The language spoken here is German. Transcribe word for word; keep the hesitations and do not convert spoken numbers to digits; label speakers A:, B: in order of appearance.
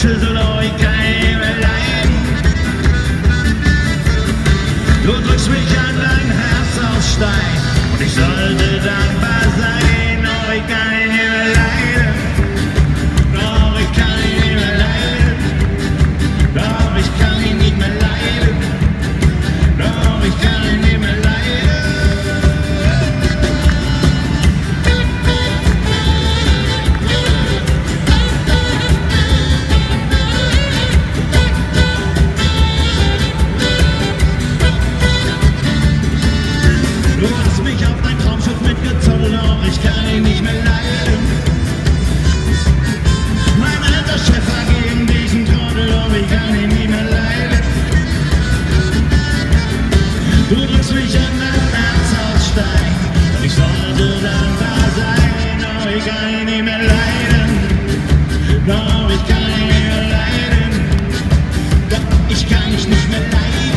A: Schüssel, oh, ich kann nicht mehr leiden. Du drückst mich an dein Herz aus Stein und ich sollte dankbar sein, oh, ich kann nicht mehr leiden. Doch ich kann nicht mehr leiden. Doch ich kann ihn nicht mehr leiden. Doch ich kann ihn nicht mehr leiden. Du hast mich auf dein Traumschiff mitgezogen, doch ich kann ihn nicht mehr leiden. Mein alter Chef war gegen diesen Trottel, doch ich kann ihn nicht mehr leiden. Du drückst mich an dein Herz aus Stein, doch ich sollte dankbar sein, doch ich kann ihn nicht mehr leiden. Doch ich kann ihn nicht mehr leiden. Doch ich kann dich nicht mehr leiden.